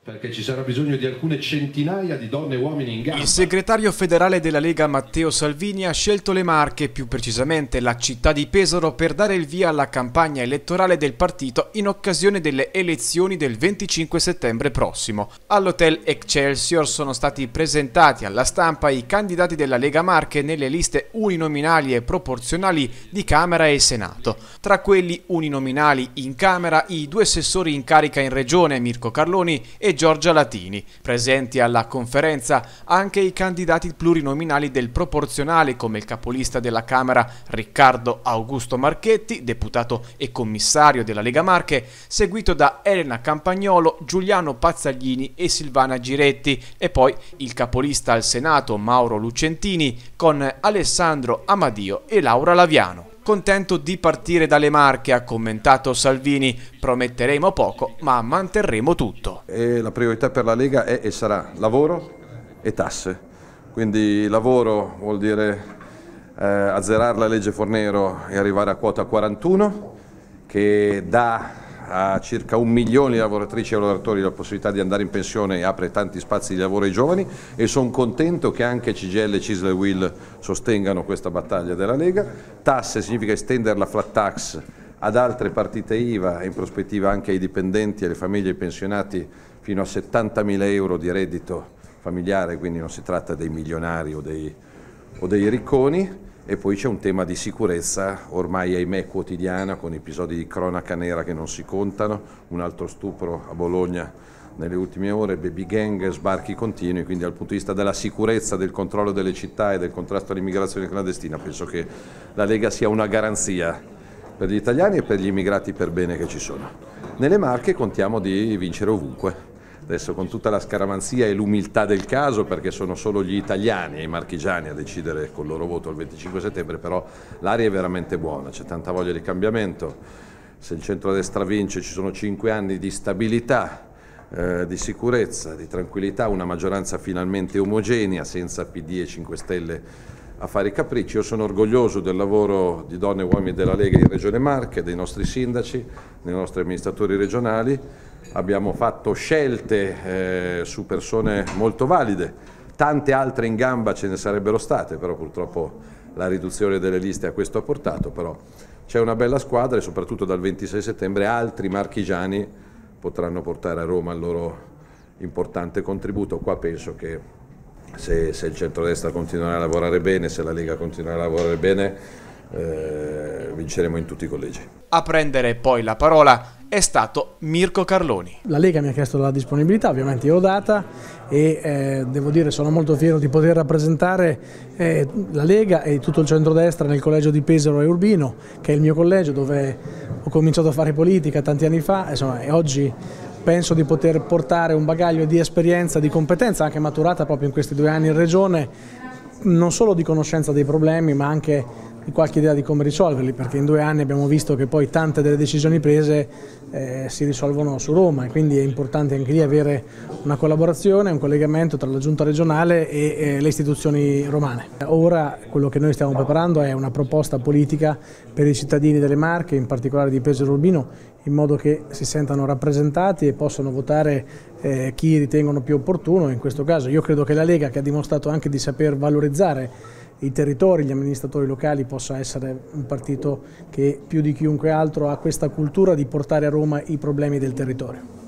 perché ci sarà bisogno di alcune centinaia di donne e uomini in gamba. Il segretario federale della Lega Matteo Salvini ha scelto le Marche, più precisamente la città di Pesaro, per dare il via alla campagna elettorale del partito in occasione delle elezioni del 25 settembre prossimo. All'Hotel Excelsior sono stati presentati alla stampa i candidati della Lega Marche nelle liste uninominali e proporzionali di Camera e Senato. Tra quelli uninominali in Camera i due assessori in carica in Regione, Mirko Carloni e Giorgia Latini. Presenti alla conferenza anche i candidati plurinominali del proporzionale, come il capolista della Camera Riccardo Augusto Marchetti, deputato e commissario della Lega Marche, seguito da Elena Campagnolo, Giuliano Pazzaglini e Silvana Giretti, e poi il capolista al Senato Mauro Lucentini con Alessandro Amadio e Laura Laviano. Contento di partire dalle Marche, ha commentato Salvini, prometteremo poco ma manterremo tutto. La priorità per la Lega è e sarà lavoro e tasse, quindi lavoro vuol dire azzerare la legge Fornero e arrivare a quota 41 che dà a circa 1 milione di lavoratrici e lavoratori la possibilità di andare in pensione e apre tanti spazi di lavoro ai giovani, e sono contento che anche CGIL, CISL e UIL sostengano questa battaglia della Lega. Tasse significa estendere la flat tax ad altre partite IVA e in prospettiva anche ai dipendenti e alle famiglie e ai pensionati fino a 70.000 euro di reddito familiare, quindi non si tratta dei milionari o dei ricconi. E poi c'è un tema di sicurezza, ormai ahimè quotidiana, con episodi di cronaca nera che non si contano, un altro stupro a Bologna nelle ultime ore, baby gang, sbarchi continui, quindi dal punto di vista della sicurezza, del controllo delle città e del contrasto all'immigrazione clandestina, penso che la Lega sia una garanzia per gli italiani e per gli immigrati per bene che ci sono. Nelle Marche contiamo di vincere ovunque. Adesso con tutta la scaramanzia e l'umiltà del caso, perché sono solo gli italiani e i marchigiani a decidere col loro voto il 25 settembre, però l'aria è veramente buona, c'è tanta voglia di cambiamento. Se il centrodestra vince ci sono 5 anni di stabilità, di sicurezza, di tranquillità, una maggioranza finalmente omogenea, senza PD e 5 Stelle a fare i capricci. Io sono orgoglioso del lavoro di donne e uomini della Lega in Regione Marche, dei nostri sindaci, dei nostri amministratori regionali. Abbiamo fatto scelte su persone molto valide, tante altre in gamba ce ne sarebbero state, però purtroppo la riduzione delle liste a questo ha portato. Però c'è una bella squadra e soprattutto dal 26 settembre altri marchigiani potranno portare a Roma il loro importante contributo. Qua penso che se il centrodestra continuerà a lavorare bene, se la Lega continuerà a lavorare bene, vinceremo in tutti i collegi. A prendere poi la parola è stato Mirko Carloni. La Lega mi ha chiesto la disponibilità, ovviamente io l'ho data, e devo dire sono molto fiero di poter rappresentare la Lega e tutto il centrodestra nel collegio di Pesaro e Urbino, che è il mio collegio dove ho cominciato a fare politica tanti anni fa, insomma, e oggi penso di poter portare un bagaglio di esperienza, di competenza anche maturata proprio in questi 2 anni in Regione, non solo di conoscenza dei problemi ma anche di qualche idea di come risolverli, perché in 2 anni abbiamo visto che poi tante delle decisioni prese si risolvono su Roma, e quindi è importante anche lì avere una collaborazione, un collegamento tra la giunta regionale e le istituzioni romane. Ora quello che noi stiamo preparando è una proposta politica per i cittadini delle Marche, in particolare di Pesaro e Urbino, in modo che si sentano rappresentati e possano votare chi ritengono più opportuno. In questo caso io credo che la Lega, che ha dimostrato anche di saper valorizzare i territori, gli amministratori locali, possa essere un partito che più di chiunque altro ha questa cultura di portare a Roma i problemi del territorio.